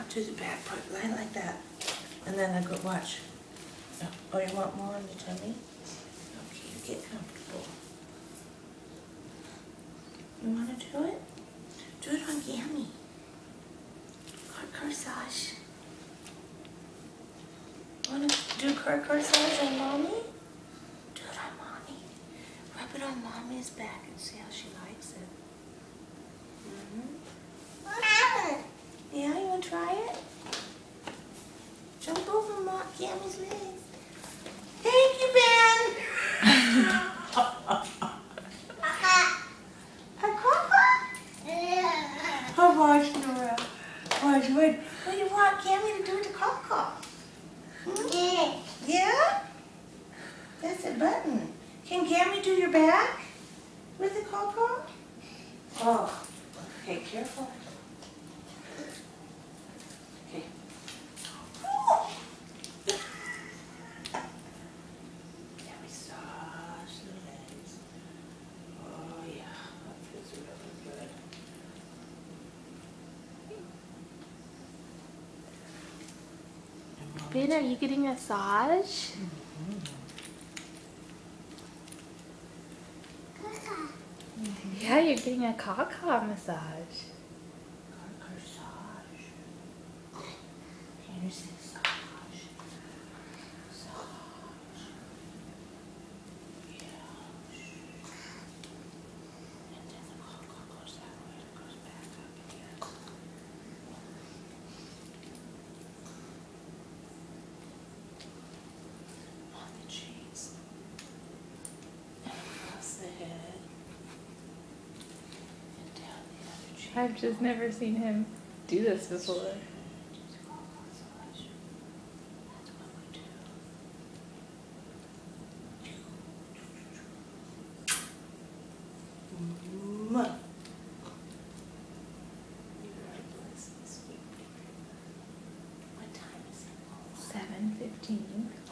to the back part, lie like that. And then I go, watch. Oh, you want more on the tummy? Okay, get comfortable. You want to do it? Do it on Gammy. Corsage. Want to do corsage on Mommy? Do it on Mommy. Rub it on Mommy's back and see how she likes it. Yeah, you want to try it? Jump over Gammy's legs. Thank you, Ben. Oh, watch, Nora. Watch, what do you want Gammy to do to Caw-Caw? Yeah? That's a button. Can Gammy do your back with the Caw-Caw? Oh, okay, careful. Okay. Yeah, massage the legs. Oh yeah, that feels really good. Ben, are you getting a massage? Yeah, you're getting a Caw-Caw massage. Corsage. Can you say massage? Massage. Yeah. And then the Caw-Caw goes that way and it goes back up again. On the cheeks. And across the head. And down the other cheek. I've just never seen him do this before. That's what we do. Mwah. You are blessed, sweet baby. What time is it? 7:15.